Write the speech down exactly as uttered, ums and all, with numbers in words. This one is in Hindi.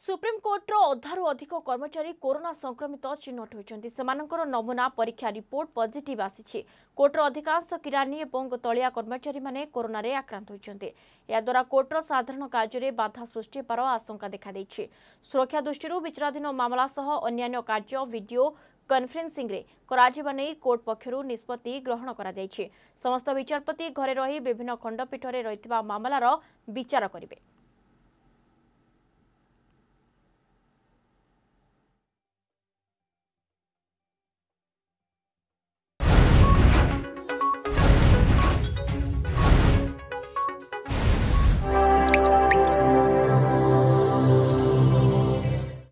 सुप्रीमकोर्टर अधारू अधिक कर्मचारी कोरोना संक्रमित चिन्हट होती नमूना परीक्षा रिपोर्ट पॉजिटिव आसी कोर्टर अधिकांश किरानी और तलिया कर्मचारी माने कोरोना रे आक्रांत होती याद्वारा कोर्टर साधारण कार्य बाधा सृष्टि होबार आशंका देखा सुरक्षा दृष्टि विचाराधीन मामला सह अन्यान्य कार्य वीडियो कॉन्फ्रेंसिंग रे कराजिबा नै कोर्ट पक्षरु निष्पत्ति ग्रहण करा जायछि। समस्त विचारपति घरे रही विभिन्न खंडपीठ रे रहितबा मामलार विचार करिवे।